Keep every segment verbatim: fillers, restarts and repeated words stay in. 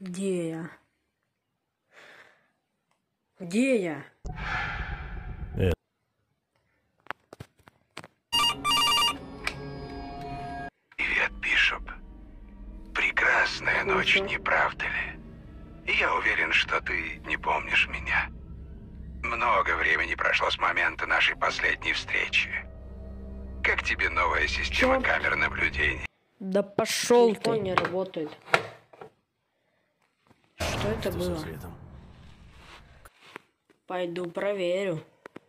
Где я? Где я? Э. Привет, Бишоп. Прекрасная ночь, не правда ли? Я уверен, что ты не помнишь меня. Много времени прошло с момента нашей последней встречи. Как тебе новая система Чё? камер наблюдения? Да пошел Телефон ты! Не работает. Что это Что было? со светом? Пойду проверю.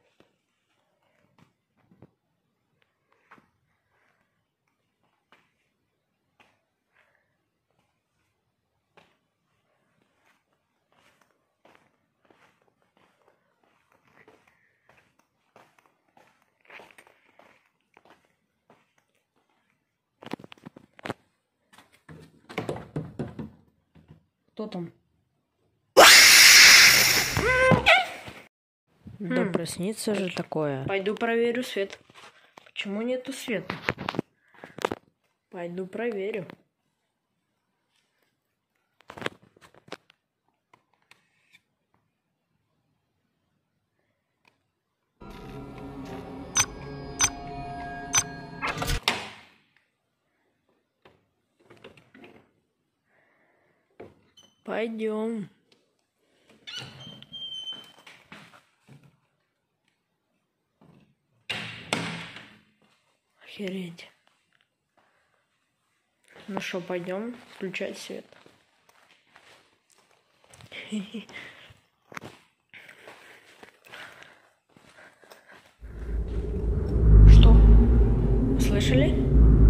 Кто там? Да Хм. проснится же такое. Пойду проверю свет. Почему нету света? Пойду проверю. Пойдем. Охереть. Ну что, пойдем включать свет. Что? Слышали?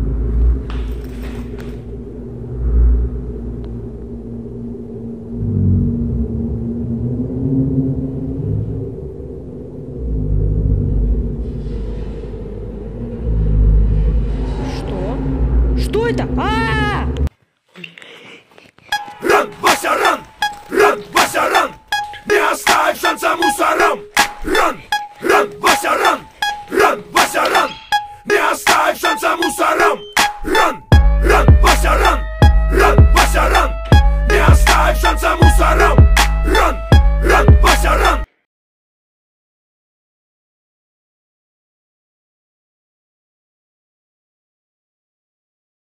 Что? Что это? А! Ран, Вася, ран! Ран, Вася, ран! Не оставь шанса мусорам! Ран! Ран, Вася, ран! Ран, Вася, ран! Не оставь шанса мусорам! Ран! Ран, Вася, ран! Ран, Вася, ран! Не оставь шанса мусорам! Ран! Ран, Вася, ран!